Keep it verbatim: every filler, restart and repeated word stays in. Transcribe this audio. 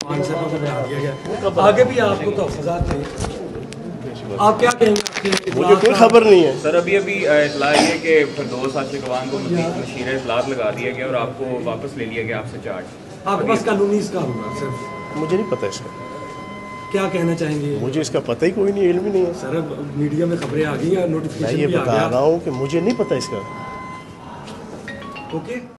को समझा दिया गया, आगे भी आपको तहफ़्फ़ुज़ात थे, आप क्या कहेंगे? मुझे कोई खबर नहीं है सर। अभी अभी इतला ये है कि फिरदौस आशिक अवान को मशीर इतलात लगा दिया गया और आपको वापस ले लिया गया आपसे चार्ज। आपके पास कानूनी इसका होगा सर? मुझे नहीं पता इसका, क्या कहना चाहेंगे? मुझे इसका पता ही कोई नहीं, इल्म ही नहीं है सर। मीडिया में खबरें आ गई हैं, मैं नोटिफिकेशन ये भी आ बता गया। रहा हूँ कि मुझे नहीं पता इसका। ओके।